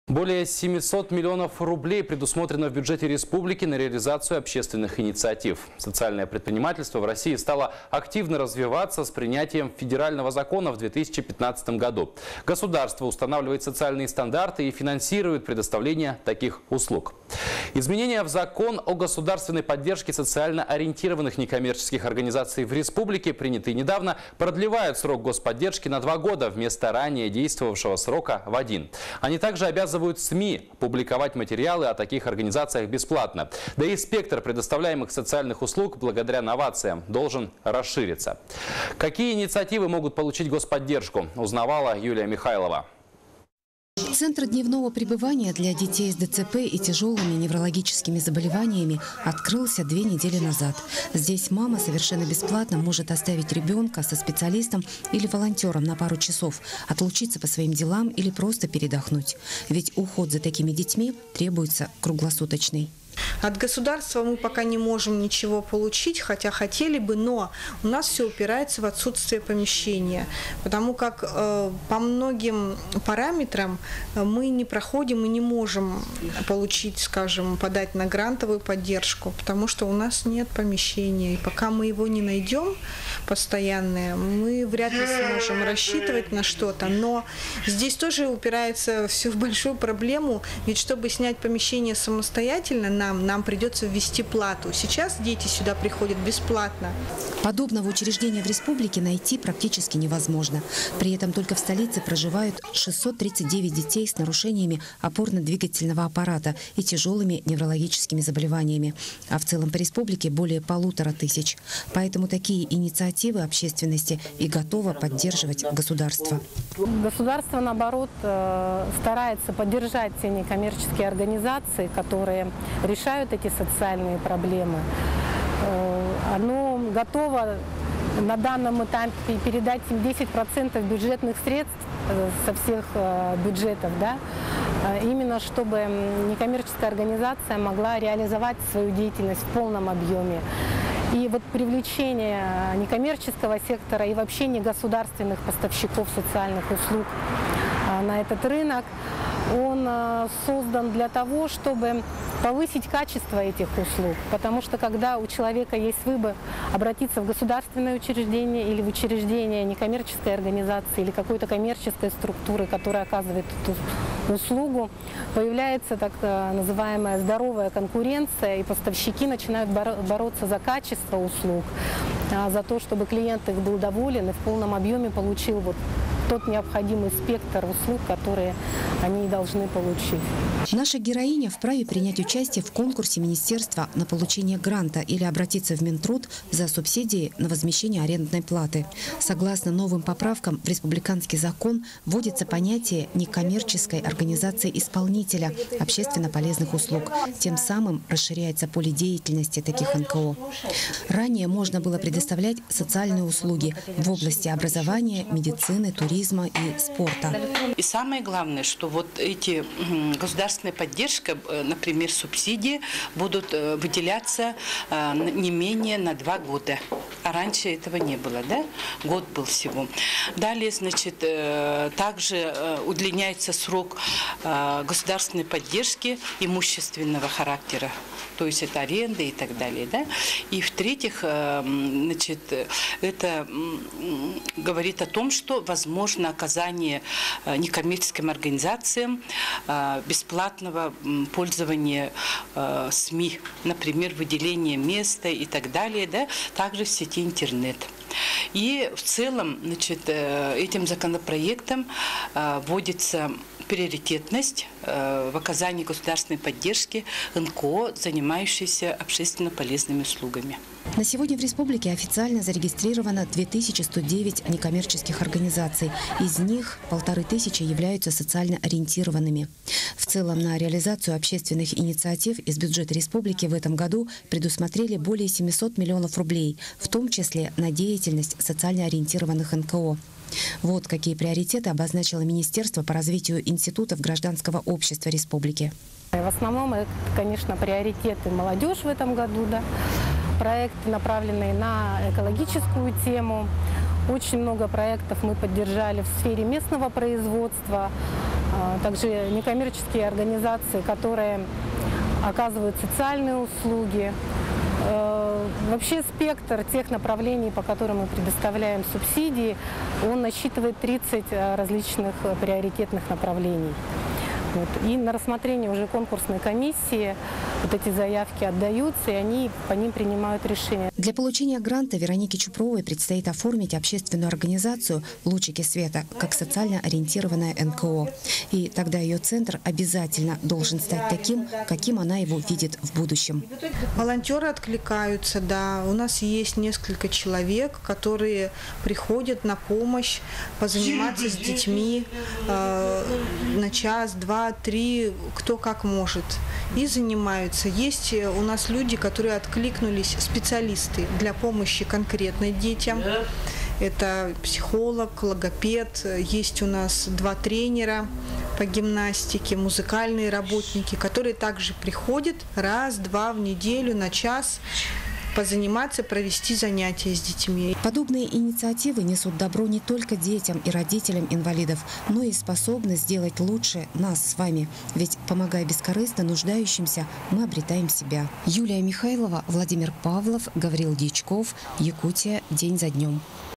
Более 700 миллионов рублей предусмотрено в бюджете республики на реализацию общественных инициатив. Социальное предпринимательство в России стало активно развиваться с принятием федерального закона в 2015 году. Государство устанавливает социальные стандарты и финансирует предоставление таких услуг. Изменения в закон о государственной поддержке социально ориентированных некоммерческих организаций в республике, принятые недавно, продлевают срок господдержки на 2 года вместо ранее действовавшего срока в 1. Они также обязывают СМИ публиковать материалы о таких организациях бесплатно. Да и спектр предоставляемых социальных услуг благодаря новациям должен расшириться. Какие инициативы могут получить господдержку, узнавала Юлия Михайлова. Центр дневного пребывания для детей с ДЦП и тяжелыми неврологическими заболеваниями открылся 2 недели назад. Здесь мама совершенно бесплатно может оставить ребенка со специалистом или волонтером на пару часов, отлучиться по своим делам или просто передохнуть. Ведь уход за такими детьми требуется круглосуточный. От государства мы пока не можем ничего получить, хотя хотели бы, но у нас все упирается в отсутствие помещения, потому как по многим параметрам мы не проходим и не можем получить, скажем, подать на грантовую поддержку, потому что у нас нет помещения. И пока мы его не найдем постоянное, мы вряд ли сможем рассчитывать на что-то. Но здесь тоже упирается все в большую проблему, ведь чтобы снять помещение самостоятельно, нам придется ввести плату. Сейчас дети сюда приходят бесплатно. Подобного учреждения в республике найти практически невозможно. При этом только в столице проживают 639 детей с нарушениями опорно-двигательного аппарата и тяжелыми неврологическими заболеваниями. А в целом по республике более 1500. Поэтому такие инициативы общественности и готово поддерживать государство. Государство, наоборот, старается поддержать те некоммерческие организации, которые решают эти социальные проблемы. Оно готово на данном этапе передать им 10% бюджетных средств со всех бюджетов, да, именно чтобы некоммерческая организация могла реализовать свою деятельность в полном объеме. И вот привлечение некоммерческого сектора и вообще негосударственных поставщиков социальных услуг на этот рынок, он создан для того, чтобы повысить качество этих услуг. Потому что когда у человека есть выбор обратиться в государственное учреждение или в учреждение некоммерческой организации или какой-то коммерческой структуры, которая оказывает эту услугу, появляется так называемая здоровая конкуренция, и поставщики начинают бороться за качество услуг, за то, чтобы клиент их был доволен и в полном объеме получил вот тот необходимый спектр услуг, которые они должны получить. Наша героиня вправе принять участие в конкурсе министерства на получение гранта или обратиться в Минтруд за субсидии на возмещение арендной платы. Согласно новым поправкам в республиканский закон вводится понятие некоммерческой организации-исполнителя общественно полезных услуг. Тем самым расширяется поле деятельности таких НКО. Ранее можно было предоставлять социальные услуги в области образования, медицины, туризма и спорта. И самое главное, что вот эти государственная поддержка, например, субсидии будут выделяться не менее на 2 года. А раньше этого не было, да? Год был всего. Далее, значит, также удлиняется срок государственной поддержки имущественного характера. То есть это аренда и так далее, да? И в-третьих, значит, это говорит о том, что возможно оказание некоммерческим организациям бесплатного пользования СМИ, например, выделение места и так далее, да, также в сети интернет. И в целом, значит, этим законопроектом вводится приоритетность в оказании государственной поддержки НКО, занимающейся общественно полезными услугами. На сегодня в республике официально зарегистрировано 2109 некоммерческих организаций. Из них 1500 являются социально ориентированными. В целом на реализацию общественных инициатив из бюджета республики в этом году предусмотрели более 700 миллионов рублей, в том числе на деятельность социально ориентированных НКО. Вот какие приоритеты обозначило Министерство по развитию институтов гражданского общества республики. В основном это, конечно, приоритеты молодежь в этом году, да. Проекты, направленные на экологическую тему. Очень много проектов мы поддержали в сфере местного производства, также некоммерческие организации, которые оказывают социальные услуги. Вообще спектр тех направлений, по которым мы предоставляем субсидии, он насчитывает 30 различных приоритетных направлений. Вот. И на рассмотрение уже конкурсной комиссии вот эти заявки отдаются, и они по ним принимают решения. Для получения гранта Веронике Чупровой предстоит оформить общественную организацию «Лучики света» как социально ориентированная НКО. И тогда ее центр обязательно должен стать таким, каким она его видит в будущем. Волонтеры откликаются, да. У нас есть несколько человек, которые приходят на помощь, позаниматься с детьми на час, два, три, кто как может, и занимаются. Есть у нас люди, которые откликнулись, специалисты для помощи конкретно детям. Это психолог, логопед, есть у нас 2 тренера по гимнастике, музыкальные работники, которые также приходят раз-два в неделю на час позаниматься, провести занятия с детьми. Подобные инициативы несут добро не только детям и родителям инвалидов, но и способны сделать лучше нас с вами. Ведь, помогая бескорыстно нуждающимся, мы обретаем себя. Юлия Михайлова, Владимир Павлов, Гаврил Дьячков, Якутия. День за днем.